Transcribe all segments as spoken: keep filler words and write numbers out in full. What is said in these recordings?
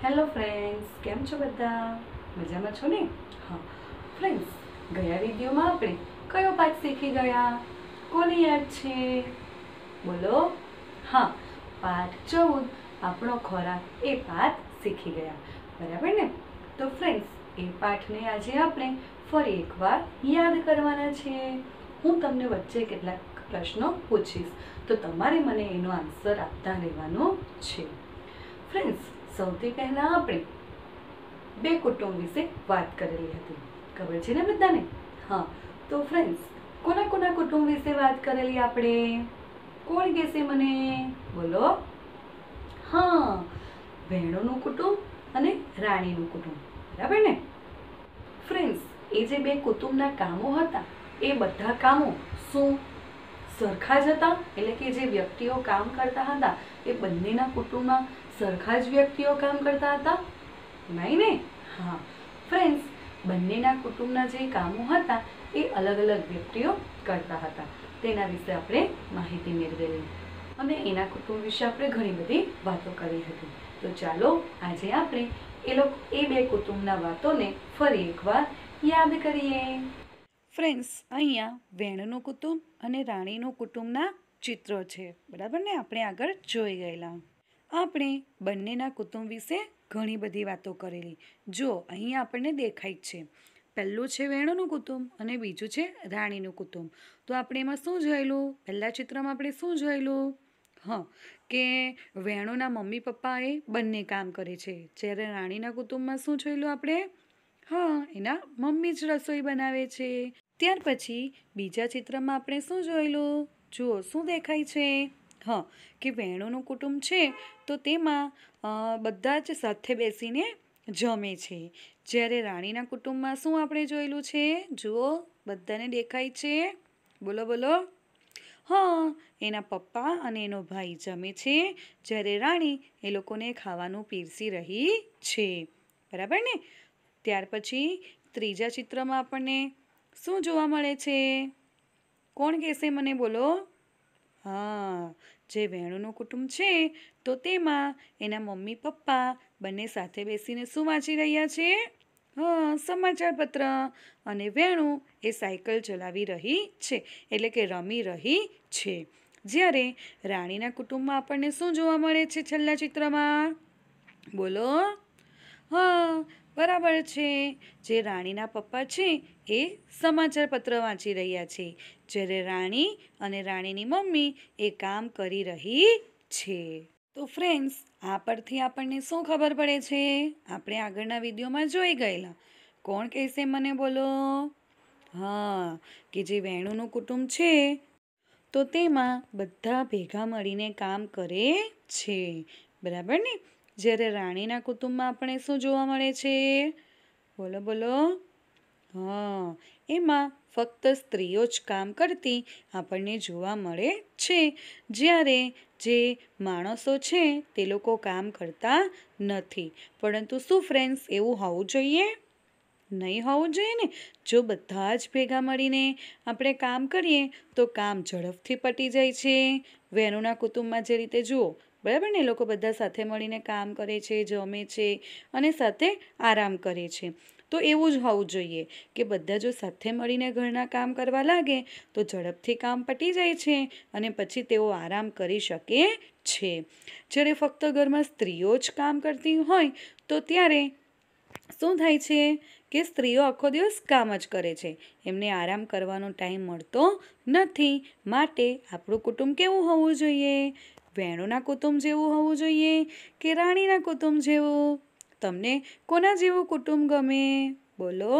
Hello friends, કેમ છો બધા? મજામાં છો ને? હા ફ્રેન્ડ્સ, ગયા વિડીયોમાં આપણે કયો પાઠ શીખી ગયા? કોને યાદ છે? બોલો. હા, પાઠ ચૌદ આપણો ખોરાક એ પાઠ શીખી ગયા, બરાબર ને? તો ફ્રેન્ડ્સ, એ પાઠને આજે આપણે ફરી એકવાર યાદ કરવાના છે. હું તમને વચ્ચે કેટલાક પ્રશ્નો પૂછીશ, તો તમારે મને એનો આન્સર આપતા રહેવાનો છે. ફ્રેન્ડ્સ, સૌથી પહેલા આપણે બે કુટુંબ વિશે વાત કરેલી હતી, ખબર છે ને બધાને? હા, તો ફ્રેન્ડ્સ, કોના કોના કુટુંબ વિશે વાત કરેલી આપણે? કોણ કહેશે મને? બોલો. હા, બહેનોનું કુટુંબ અને રાણીનું કુટુંબ, બરાબર ને? ફ્રેન્ડ્સ, એ જે બે કુટુંબના કામો હતા, એ બધા કામો શું સરખા જ હતા? એટલે કે જે વ્યક્તિઓ કામ કરતા હતા એ બંનેના કુટુંબમાં સરખા જ વ્યક્તિઓ કામ કરતા હતા? નહીં ને? હા ફ્રેન્ડ્સ, બંનેના કુટુંબના જે કામો હતા એ અલગ અલગ વ્યક્તિઓ કરતા હતા. તેના વિશે આપણે માહિતી મેળવેલી અને એના કુટુંબ વિશે આપણે ઘણી બધી વાતો કરી હતી. તો ચાલો આજે આપણે એ લોકો એ બે કુટુંબના વાતોને ફરી એકવાર યાદ કરીએ. ફ્રેન્ડ્સ, અહીંયા વેણનું કુટુંબ અને રાણીનું કુટુંબના ચિત્રો છે, બરાબર ને? આપણે આગળ જોઈ ગયેલા. આપણે બંનેના કુટુંબ વિશે ઘણી બધી વાતો કરેલી. જો અહીંયા આપણને દેખાય છે, પહેલું છે વેણુનું કુટુંબ અને બીજું છે રાણીનું કુટુંબ. તો આપણે એમાં શું જોયેલું? પહેલા ચિત્રમાં આપણે શું જોયેલું? હા, કે વેણુના મમ્મી પપ્પા એ બંને કામ કરે છે, જ્યારે રાણીના કુટુંબમાં શું જોયેલું આપણે? હા, એના મમ્મી જ રસોઈ બનાવે છે. ત્યાર પછી બીજા ચિત્રમાં આપણે શું જોયેલું? જુઓ શું દેખાય છે? હા, કે વેણુનું કુટુંબ છે તો તેમાં બધા જ સાથે બેસીને જમે છે, જ્યારે રાણીના કુટુંબમાં શું આપણે જોયેલું છે? જુઓ, બધાને દેખાય છે? બોલો બોલો. હા, એના પપ્પા અને એનો ભાઈ જમે છે, જ્યારે રાણી એ લોકોને ખાવાનું પીરસી રહી છે, બરાબર ને? ત્યાર પછી ત્રીજા ચિત્રમાં આપણને શું જોવા મળે છે? કોણ કહેશે મને? બોલો. હા, જે વેણુનું કુટુંબ છે તો તેમાં એના મમ્મી પપ્પા બંને સાથે બેસીને શું વાંચી રહ્યા છે? હા, સમાચાર પત્ર. અને વેણુ એ સાયકલ ચલાવી રહી છે, એટલે કે રમી રહી છે. જ્યારે રાણીના કુટુંબમાં આપણને શું જોવા મળે છે છેલ્લા ચિત્રમાં? બોલો. હા, બરાબર છે. જે રાણીના પપ્પા છે એ સમાચાર પત્ર વાંચી રહ્યા છે, જ્યારે રાણી અને રાણીની મમ્મી એ કામ કરી રહી છે. તો ફ્રેન્ડ્સ, આ પરથી આપણને શું ખબર પડે છે? આપણે આગળના વિડીયોમાં જોઈ ગયેલા. કોણ કહેશે મને? બોલો. હા, કે જે વેણુનું કુટુંબ છે તો તેમાં બધા ભેગા મળીને કામ કરે છે, બરાબર ને? જ્યારે રાણીના કુટુંબમાં આપણે શું જોવા મળે છે? બોલો બોલો. હા, એમાં ફક્ત સ્ત્રીઓ જ કામ કરતી આપણને જોવા મળે છે, જ્યારે જે માણસો છે તે લોકો કામ કરતા નથી. પરંતુ શું ફ્રેન્ડ્સ, એવું હોવું જોઈએ? નહીં હોવું જોઈએ ને. જો બધા જ ભેગા મળીને આપણે કામ કરીએ તો કામ ઝડપથી પતી જાય છે. વેણુના કુટુંબમાં જે રીતે જુઓ, બરાબર ને? એ લોકો બધા સાથે મળીને કામ કરે છે, જમે છે અને સાથે આરામ કરે છે. તો એવું જ હોવું જોઈએ કે બધા જો સાથે મળીને ઘરના કામ કરવા લાગે તો ઝડપથી કામ પતી જાય છે અને પછી તેઓ આરામ કરી શકે છે. જ્યારે ફક્ત ઘરમાં સ્ત્રીઓ જ કામ કરતી હોય તો ત્યારે શું થાય છે કે સ્ત્રીઓ આખો દિવસ કામ જ કરે છે, એમને આરામ કરવાનો ટાઈમ મળતો નથી. માટે આપણું કુટુંબ કેવું હોવું જોઈએ? વેણુના કુટુંબ જેવું હોવું જોઈએ કે રાણીના કુટુંબ જેવું? તમને કોના જેવું કુટુંબ ગમે? બોલો.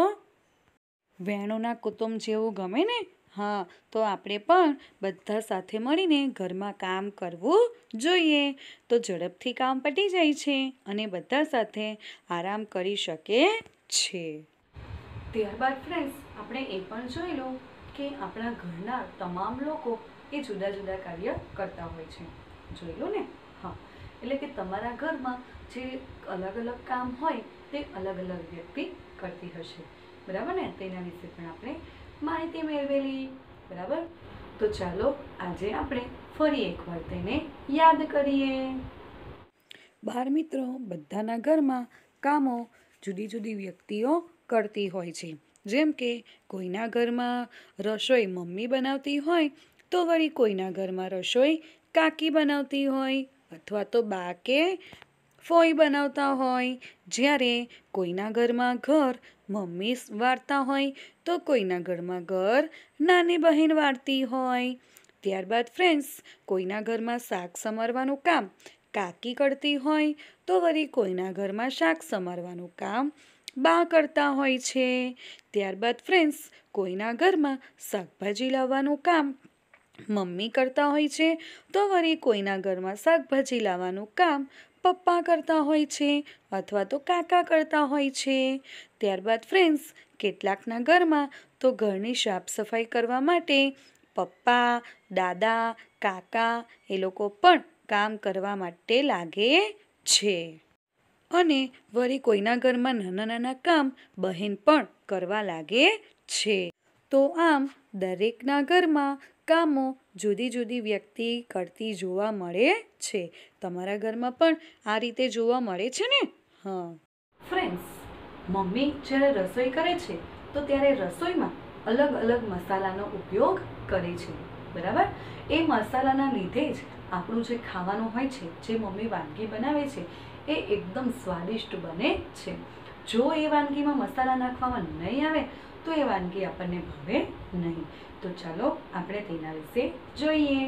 વેણુના કુટુંબ જેવું ગમે ને? હા, તો આપણે પણ બધા સાથે મળીને ઘરમાં કામ કરવું જોઈએ, તો ઝડપથી કામ પતી જાય છે અને બધા સાથે આરામ કરી શકે છે. ત્યારબાદ ફ્રેન્ડ્સ, આપણે એ પણ જોઈ લો કે આપણા ઘરના તમામ લોકો એ જુદા જુદા કાર્ય કરતા હોય છે. જોઈ લો ને? હા, એટલે કે તમારા ઘરમાં જે અલગ અલગ કામ હોય તે અલગ અલગ વ્યક્તિ કરતી હશે, બરાબર ને? તેના વિશે પણ આપણે માહિતી મેળવેલી, બરાબર? તો ચાલો આજે આપણે ફરી એકવાર તેને યાદ કરીએ. બાળ મિત્રો બધાના ઘરમાં કામો જુદી જુદી વ્યક્તિઓ કરતી હોય છે. જેમ કે કોઈના ઘરમાં રસોઈ મમ્મી બનાવતી હોય તો વળી કોઈના ઘરમાં રસોઈ કાકી બનાવતી હોય અથવા તો બા કે ફોઈ બનાવતા હોય. જ્યારે કોઈના ઘરમાં ઘર મમ્મી વાળતા હોય તો કોઈના ઘરમાં ઘર નાની બહેન વાળતી હોય. ત્યારબાદ ફ્રેન્ડ્સ, કોઈના ઘરમાં શાક સમારવાનું કામ કાકી કરતી હોય તો વળી કોઈના ઘરમાં શાક સમારવાનું કામ બા કરતા હોય છે. ત્યારબાદ ફ્રેન્ડ્સ, કોઈના ઘરમાં શાકભાજી લાવવાનું કામ મમ્મી કરતા હોય છે તો વળી કોઈના ઘરમાં શાકભાજી લાવવાનું કામ પપ્પા કરતા હોય છે અથવા તો કાકા કરતા હોય છે. ત્યારબાદ ફ્રેન્ડ્સ, કેટલાકના ઘરમાં તો ઘરની સાફ સફાઈ કરવા માટે પપ્પા, દાદા, કાકા એ લોકો પણ કામ કરવા માટે લાગે છે. અને વળી કોઈના ઘરમાં નાના નાના કામ બહેન પણ કરવા લાગે છે. તો આમ દરેકના ઘરમાં કામો જુદી જુદી વ્યક્તિ કરતી જોવા મળે છે. તમારા ઘરમાં પણ આ રીતે જોવા મળે છે ને? હા ફ્રેન્ડ્સ, મમ્મી જ્યારે રસોઈ કરે છે તો ત્યારે રસોઈમાં અલગ અલગ મસાલાનો ઉપયોગ કરે છે. બરાબર? એ મસાલાના લીધે જ આપણું જે ખાવાનું હોય છે, જે મમ્મી વાનગી બનાવે છે એ એકદમ સ્વાદિષ્ટ બને છે. જો એ વાનગીમાં મસાલા નાખવામાં નહીં આવે તો એ વાનગી આપણને ભાવે નહીં. તો ચાલો આપણે તેના વિશે જોઈએ.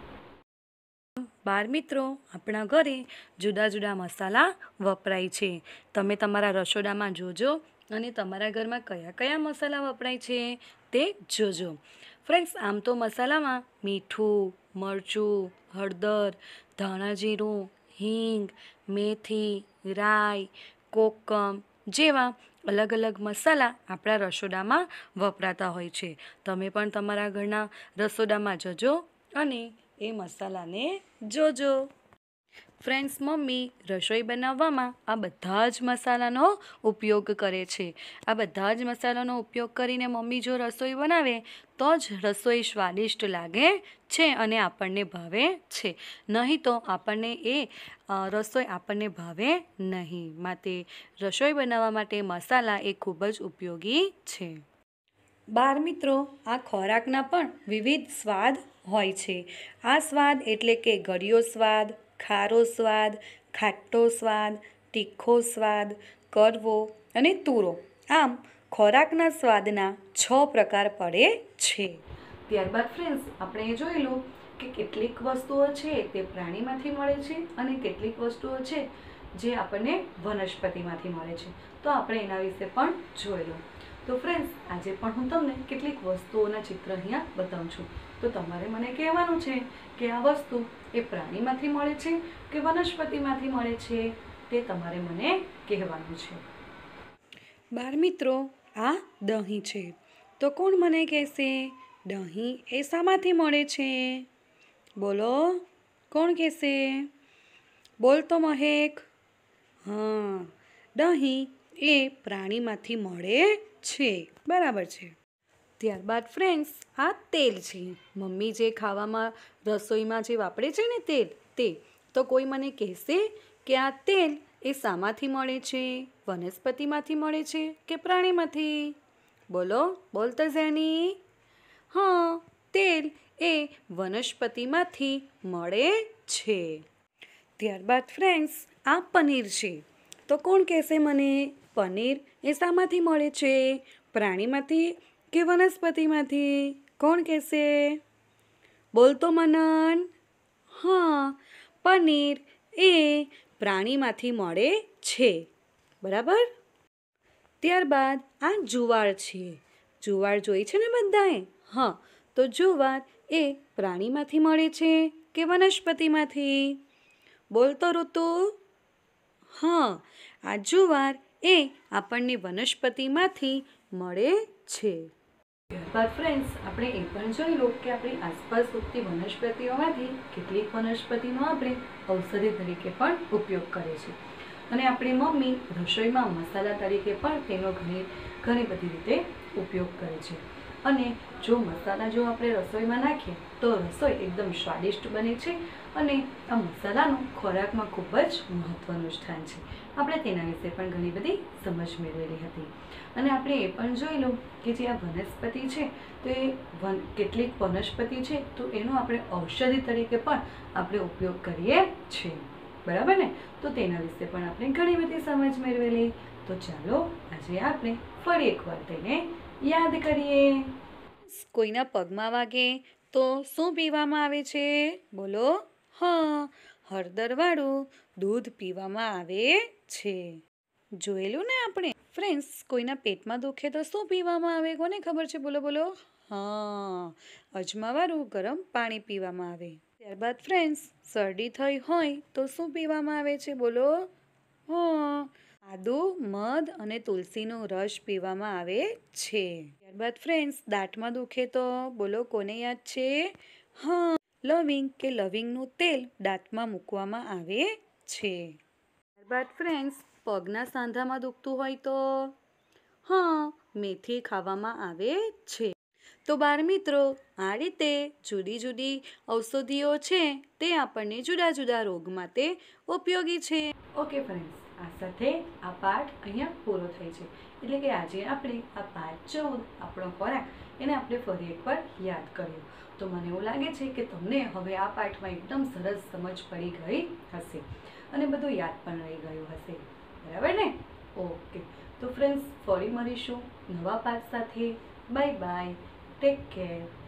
બાળ મિત્રો, આપણા ઘરે જુદા જુદા મસાલા વપરાય છે. તમે તમારા રસોડામાં જોજો અને તમારા ઘરમાં કયા કયા મસાલા વપરાય છે તે જોજો. ફ્રેન્ડ્સ, આમ તો મસાલામાં મીઠું, મરચું, હળદર, ધાણા જીરું, હિંગ, મેથી, રાઈ, કોકમ જેવા અલગ અલગ મસાલા આપણા રસોડામાં વપરાતા હોય છે. તમે પણ તમારા ઘરના રસોડામાં જજો અને એ મસાલાને જોજો. ફ્રેન્ડ્સ, મમ્મી રસોઈ બનાવવામાં આ બધા જ મસાલાનો ઉપયોગ કરે છે. આ બધા જ મસાલાનો ઉપયોગ કરીને મમ્મી જો રસોઈ બનાવે તો જ રસોઈ સ્વાદિષ્ટ લાગે છે અને આપણને ભાવે છે. નહીં તો આપણને એ રસોઈ આપણને ભાવે નહીં. માટે રસોઈ બનાવવા માટે મસાલા એ ખૂબ જ ઉપયોગી છે. બાળ મિત્રો, આ ખોરાકના પણ વિવિધ સ્વાદ હોય છે. આ સ્વાદ એટલે કે ગળ્યો સ્વાદ, ખારો સ્વાદ, ખાટો સ્વાદ, તીખો સ્વાદ, કડવો અને તુરો. આમ ખોરાકના સ્વાદના છ પ્રકાર પડે છે. ત્યારબાદ ફ્રેન્ડ્સ, આપણે જોયેલું કે કેટલીક વસ્તુઓ છે તે પ્રાણીમાંથી મળે છે અને કેટલીક વસ્તુઓ છે જે આપણને વનસ્પતિમાંથી મળે છે. તો આપણે એના વિશે પણ જોયેલું. તો ફ્રેન્ડ્સ, આજે પણ હું તમને કેટલીક વસ્તુઓના ચિત્ર અહીંયા બતાવું છું. તો તમારે મને કહેવાનું છે કે આ વસ્તુ એ પ્રાણીમાંથી મળે છે કે વનસ્પતિમાંથી મળે છે, તે તમારે મને કહેવાનું છે. બાળ મિત્રો, આ દહીં છે. તો કોણ મને કહેશે દહીં એ શામાંથી મળે છે? બોલો, કોણ કહેશે? બોલ તો મહેક. હા, દહીં એ પ્રાણીમાંથી મળે છે. બરાબર છે. ત્યારબાદ ફ્રેન્ડ્સ, આ તેલ છે. મમ્મી જે ખાવામાં રસોઈમાં જે વાપરે છે ને તેલ, તે તો કોઈ મને કહેશે કે આ તેલ એ શામાંથી મળે છે? વનસ્પતિમાંથી મળે છે કે પ્રાણીમાંથી? બોલો, બોલ તો ઝેની. હા, તેલ એ વનસ્પતિમાંથી મળે છે. ત્યારબાદ ફ્રેન્ડ્સ, આ પનીર છે. તો કોણ કહેશે મને પનીર એ શામાંથી મળે છે? પ્રાણીમાંથી કે વનસ્પતિમાંથી? કોણ કહેશે? બોલ તો મનન. હા, પનીર એ પ્રાણીમાંથી મળે છે. બરાબર. ત્યારબાદ આ જુવાર છે. જુવાર જોઈ છે ને બધાએ? હા, તો જુવાર એ પ્રાણીમાંથી મળે છે કે વનસ્પતિમાંથી? બોલ તો ઋતુ. હા, આ જુવાર એ આપણને વનસ્પતિમાંથી મળે છે. ત્યારબાદ ફ્રેન્ડ્સ, આપણે એ પણ જોઈ લો કે આપણી આસપાસ ઉગતી વનસ્પતિઓમાંથી કેટલીક વનસ્પતિનો આપણે ઔષધિ તરીકે પણ ઉપયોગ કરે છે અને આપણી મમ્મી રસોઈમાં મસાલા તરીકે પણ તેનો ઘણી ઘણી બધી રીતે ઉપયોગ કરે છે. અને જો મસાલા જો આપણે રસોઈમાં નાખીએ તો રસોઈ એકદમ સ્વાદિષ્ટ બને છે અને આ મસાલાનું ખોરાકમાં ખૂબ જ મહત્ત્વનું સ્થાન છે. આપણે તેના વિશે પણ ઘણી બધી સમજ મેળવેલી હતી અને આપણે એ પણ જોઈ લો કે જે આ વનસ્પતિ છે તો એ વન કેટલીક વનસ્પતિ છે તો એનો આપણે ઔષધિ તરીકે પણ આપણે ઉપયોગ કરીએ છીએ. બરાબર ને? તો તેના વિશે પણ આપણે ઘણી બધી સમજ મેળવેલી. તો ચાલો આજે આપણે ફરી એકવાર તેને યાદ કરીએ. કોઈના પગમાં વાગે તો શું પીવામાં આવે છે? બોલો. હા, હળદરવાળું દૂધ પીવામાં આવે છે. જોયેલું ને આપણે? ફ્રેન્ડ્સ, કોઈના પેટમાં દુખે તો શું પીવામાં આવે? કોને ખબર છે? બોલો બોલો. હા, અજમાવાળું ગરમ પાણી પીવામાં આવે. ત્યારબાદ ફ્રેન્ડ્સ, શરદી થઈ હોય તો શું પીવામાં આવે છે? બોલો. હા, આદુ, મધ અને તુલસીનો રસ પીવામાં આવે છે. ત્યારબાદ ફ્રેન્ડ્સ, દાંતમાં દુખે તો બોલો કોને યાદ છે? હા, લવિંગ કે લવિંગનું તેલ દાંતમાં મૂકવામાં આવે છે. ત્યારબાદ ફ્રેન્ડ્સ, પગના સાંધામાં દુખતું હોય તો હા, મેથી ખાવામાં આવે છે. તો બાળ મિત્રો, આ રીતે જુદી જુદી ઔષધિઓ છે તે આપણને જુદા જુદા રોગ માટે ઉપયોગી છે. ઓકે ફ્રેન્ડ્સ, આ સાથે આ પાઠ અહીંયા પૂરો થાય છે. એટલે કે આજે આપણે આ પાઠ ચૌદ આપણો ખોરાક એને આપણે ફરી એકવાર યાદ કર્યો. તો મને એવું લાગે છે કે તમને હવે આ પાઠમાં એકદમ સરસ સમજ પડી ગઈ હશે અને બધું યાદ પણ રહી ગયું હશે. બરાબર ને? ઓકે. તો ફ્રેન્ડ્સ, ફરી મળીશું નવા પાઠ સાથે. Bye bye. Take care.